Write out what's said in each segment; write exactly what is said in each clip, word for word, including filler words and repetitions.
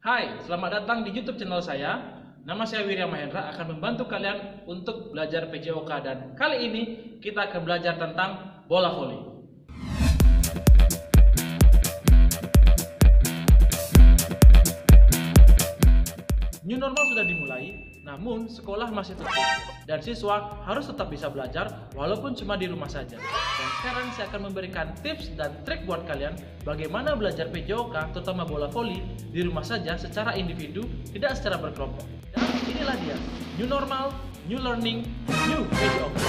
Hai, selamat datang di YouTube channel saya. Nama saya Wirya Mahendra, akan membantu kalian untuk belajar P J O K, dan kali ini kita akan belajar tentang bola voli. New normal sudah dimulai, namun sekolah masih tutup dan siswa harus tetap bisa belajar walaupun cuma di rumah saja. Dan sekarang saya akan memberikan tips dan trik buat kalian bagaimana belajar P J O K, terutama bola voli, di rumah saja secara individu, tidak secara berkelompok. Dan inilah dia, new normal, new learning, new P J O K.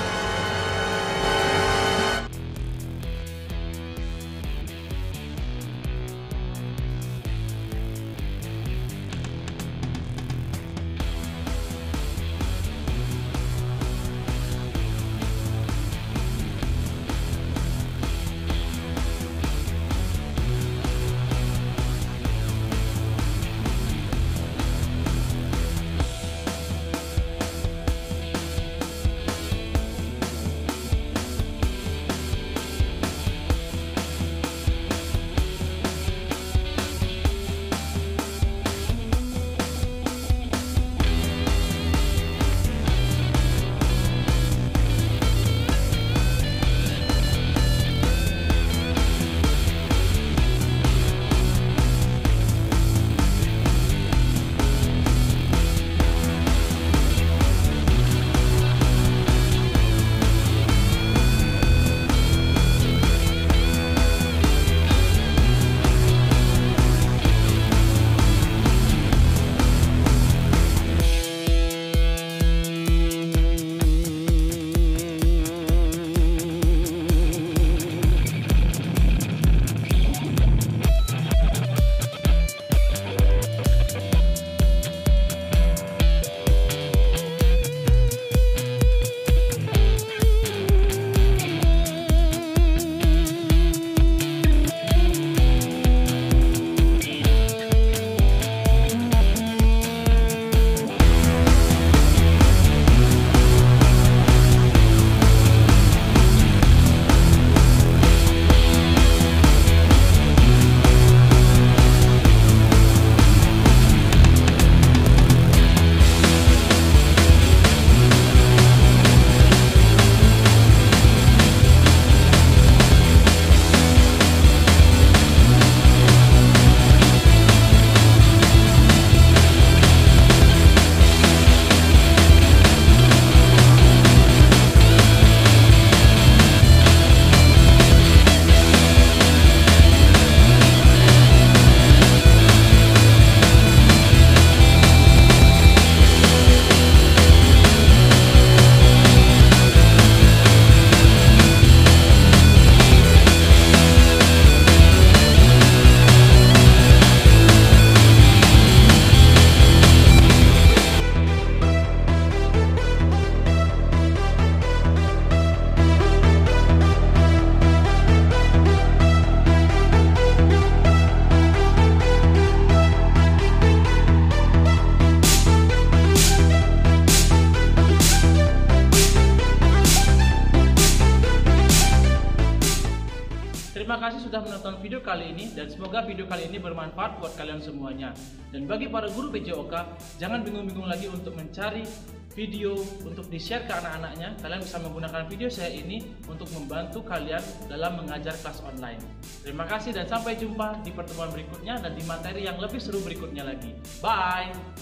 Terima kasih sudah menonton video kali ini, dan semoga video kali ini bermanfaat buat kalian semuanya. Dan bagi para guru P J O K, jangan bingung-bingung lagi untuk mencari video untuk di-share ke anak-anaknya. Kalian bisa menggunakan video saya ini untuk membantu kalian dalam mengajar kelas online. Terima kasih dan sampai jumpa di pertemuan berikutnya dan di materi yang lebih seru berikutnya lagi. Bye!